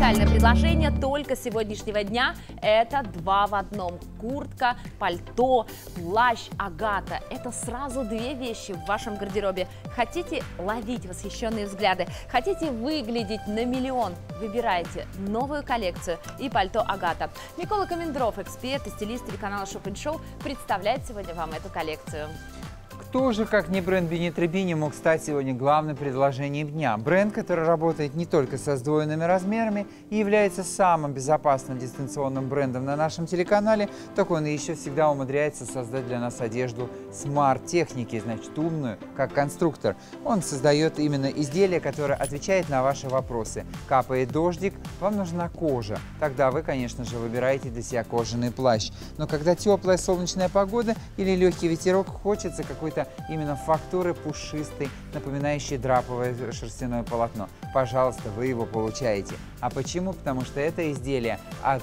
уникальное предложение только сегодняшнего дня. Это 2 в одном. Куртка, пальто, плащ, агата. Это сразу 2 вещи в вашем гардеробе. Хотите ловить восхищенные взгляды? Хотите выглядеть на миллион? Выбирайте новую коллекцию и пальто агата. Микола Комендров, эксперт и стилист телеканала Shop Show, представляет сегодня вам эту коллекцию. Кто же, как не бренд Бини-Требини, мог стать сегодня главным предложением дня? Бренд, который работает не только со сдвоенными размерами и является самым безопасным дистанционным брендом на нашем телеканале, так он еще всегда умудряется создать для нас одежду смарт-техники, значит, умную, как конструктор. Он создает именно изделие, которое отвечает на ваши вопросы. Капает дождик, вам нужна кожа. Тогда вы, конечно же, выбираете для себя кожаный плащ. Но когда теплая солнечная погода или легкий ветерок, хочется какой-то именно фактуры пушистой, напоминающей драповое шерстяное полотно. Пожалуйста, вы его получаете. А почему? Потому что это изделие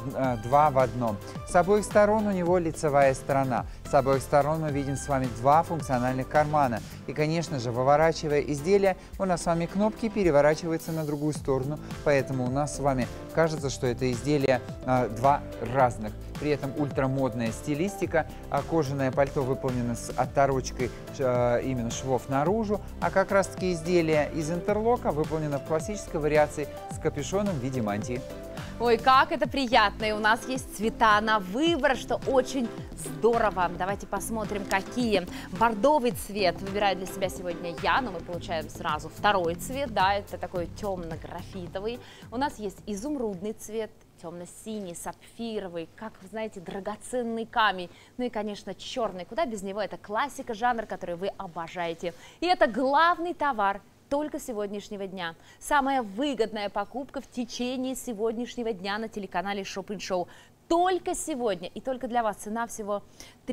2 в одном. С обоих сторон у него лицевая сторона. С обоих сторон мы видим с вами 2 функциональных кармана. И, конечно же, выворачивая изделие, у нас с вами кнопки переворачиваются на другую сторону. Поэтому у нас с вами кажется, что это изделие 2 разных. При этом ультрамодная стилистика, кожаное пальто выполнено с оторочкой именно швов наружу, а как раз таки изделие из интерлока выполнено в классической вариации с капюшоном в виде мантии. Ой, как это приятно! И у нас есть цвета на выбор, что очень здорово. Давайте посмотрим, какие. Бордовый цвет выбираю для себя сегодня я, но мы получаем сразу второй цвет, да, это такой темно-графитовый. У нас есть изумрудный цвет, темно-синий, сапфировый, как вы знаете, драгоценный камень. Ну и, конечно, черный. Куда без него? Это классика, жанр, который вы обожаете. И это главный товар только сегодняшнего дня. Самая выгодная покупка в течение сегодняшнего дня на телеканале Shop Show. Только сегодня и только для вас цена всего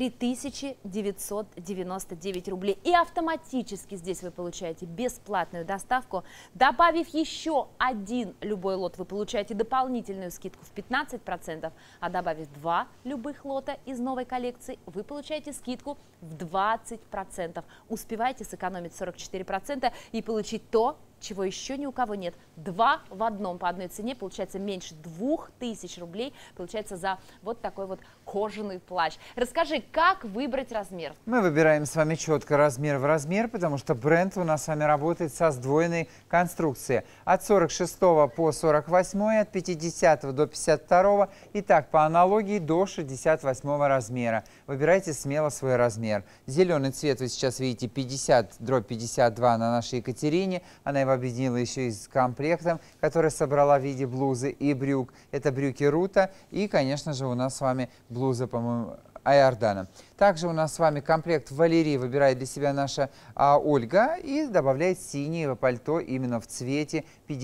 3999 рублей. И автоматически здесь вы получаете бесплатную доставку. Добавив еще один любой лот, вы получаете дополнительную скидку в 15%. А добавив 2 любых лота из новой коллекции, вы получаете скидку в 20%. Успевайте сэкономить 44% и получить то, чего еще ни у кого нет. 2 в одном по одной цене, получается меньше 2000 рублей, получается за вот такой вот кожаный плащ. Расскажи, как выбрать размер? Мы выбираем с вами четко размер в размер, потому что бренд у нас с вами работает со сдвоенной конструкцией. От 46 по 48, от 50 до 52 и так по аналогии до 68 размера. Выбирайте смело свой размер. Зеленый цвет вы сейчас видите 50/52 на нашей Екатерине. Она его объединила еще и с комплектом, который собрала в виде блузы и брюк. Это брюки Рута и, конечно же, у нас с вами блуза, по-моему, Айордана. Также у нас с вами комплект Валерии выбирает для себя наша Ольга и добавляет синее пальто именно в цвете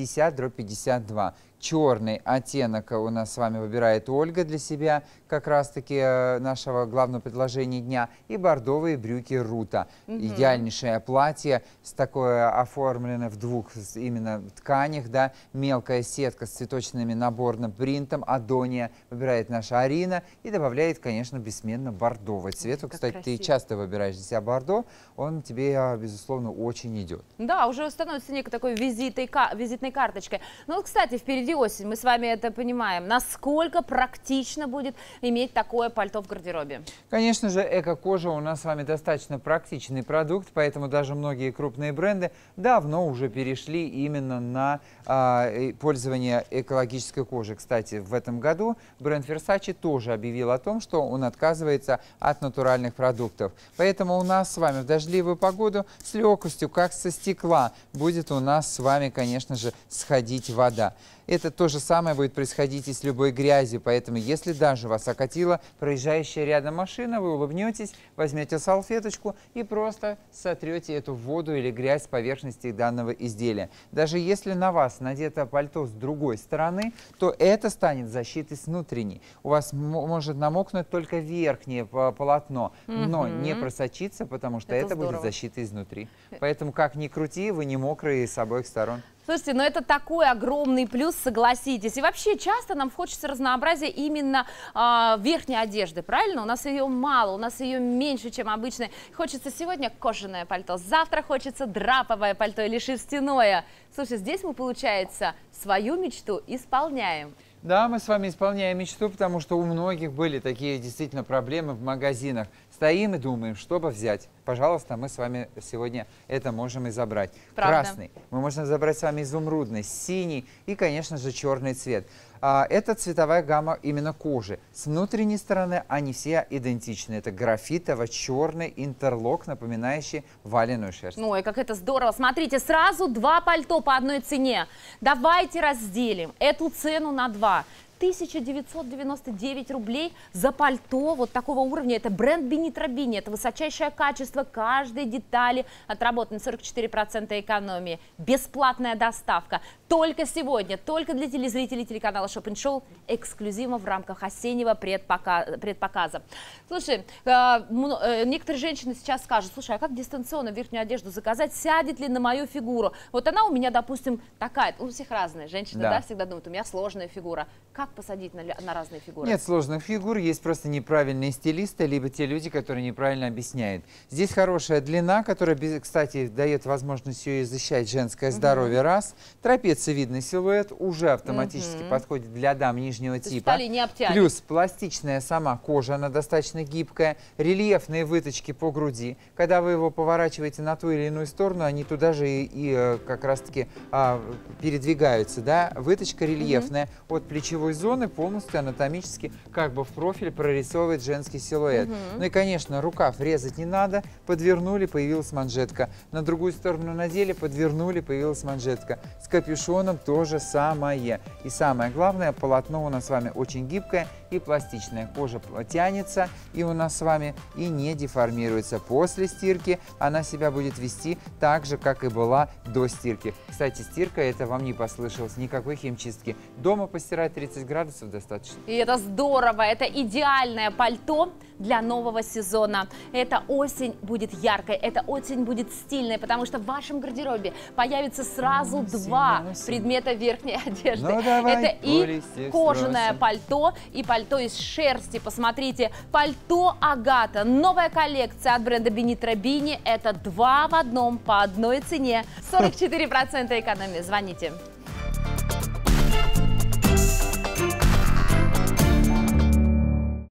50/52. Черный оттенок у нас с вами выбирает Ольга для себя, как раз-таки нашего главного предложения дня. И бордовые брюки Рута. Идеальнейшее платье, с такое оформлено в 2 именно тканях, да. Мелкая сетка с цветочными наборным принтом. Адония выбирает наша Арина и добавляет, конечно, бессменно бордовый цвет. Кстати, красиво. Ты часто выбираешь для себя бордо, он тебе, безусловно, очень идет. Да, уже становится некой такой визитной карточкой. Ну, кстати, впереди осень, мы с вами это понимаем. Насколько практично будет иметь такое пальто в гардеробе? Конечно же, эко-кожа у нас с вами достаточно практичный продукт, поэтому даже многие крупные бренды давно уже перешли именно на пользование экологической кожей. Кстати, в этом году бренд Versace тоже объявил о том, что он отказывается от натуральных продуктов. Поэтому у нас с вами в дождливую погоду с легкостью, как со стекла, будет у нас с вами, конечно же, сходить вода. Это то же самое будет происходить и с любой грязью, поэтому если даже вас окатила проезжающая рядом машина, вы улыбнетесь, возьмете салфеточку и просто сотрете эту воду или грязь с поверхности данного изделия. Даже если на вас надето пальто с другой стороны, то это станет защитой с внутренней. У вас может намокнуть только верхнее полотно, но не просочиться, потому что это будет защита изнутри. Поэтому как ни крути, вы не мокрые с обоих сторон. Слушайте, ну это такой огромный плюс, согласитесь. И вообще часто нам хочется разнообразия именно верхней одежды, правильно? У нас ее мало, у нас ее меньше, чем обычно. Хочется сегодня кожаное пальто, завтра хочется драповое пальто или шерстяное. Слушай, здесь мы, получается, свою мечту исполняем. Да, мы с вами исполняем мечту, потому что у многих были такие действительно проблемы в магазинах. Стоим и думаем, что бы взять. Пожалуйста, мы с вами сегодня это можем и забрать. Правда. Красный. Мы можем забрать с вами изумрудный, синий и, конечно же, черный цвет. Это цветовая гамма именно кожи. С внутренней стороны они все идентичны. Это графитово-черный интерлок, напоминающий валеную шерсть. Ой, как это здорово. Смотрите, сразу 2 пальто по одной цене. Давайте разделим эту цену на 2. 1999 рублей за пальто вот такого уровня. Это бренд Бини-Трабини. Это высочайшее качество каждой детали. Отработано 44% экономии. Бесплатная доставка. Только сегодня, только для телезрителей телеканала Shop & Show, эксклюзивно в рамках осеннего предпоказа. Слушай, некоторые женщины сейчас скажут: слушай, а как дистанционно верхнюю одежду заказать? Сядет ли на мою фигуру? Вот она у меня, допустим, такая. У всех разные. Женщины, да, всегда думают: у меня сложная фигура. Как посадить на разные фигуры? Нет сложных фигур, есть просто неправильные стилисты, либо те люди, которые неправильно объясняют. Здесь хорошая длина, которая, кстати, дает возможность ее защищать женское здоровье, раз. Трапециевидный силуэт уже автоматически подходит для дам нижнего типа. Плюс пластичная сама кожа, она достаточно гибкая. Рельефные выточки по груди. Когда вы его поворачиваете на ту или иную сторону, они туда же и как раз-таки передвигаются. Да? Выточка рельефная от плечевой зоны полностью анатомически как бы в профиль прорисовывает женский силуэт. Ну и, конечно, рукав резать не надо. Подвернули, появилась манжетка. На другую сторону надели, подвернули, появилась манжетка. С капюшоном то же самое. И самое главное, полотно у нас с вами очень гибкое и пластичная. Кожа тянется и у нас с вами и не деформируется. После стирки она себя будет вести так же, как и была до стирки. Кстати, стирка, это вам не послышалось, никакой химчистки. Дома постирать 30 градусов достаточно. И это здорово, это идеальное пальто для нового сезона. Эта осень будет яркой, эта осень будет стильной, потому что в вашем гардеробе появится сразу 2 предмета верхней одежды. Это и кожаное пальто, и пальто из шерсти. Посмотрите, пальто Агата, новая коллекция от бренда Бини-Трабини. Это 2 в одном по одной цене. 44% экономии. Звоните.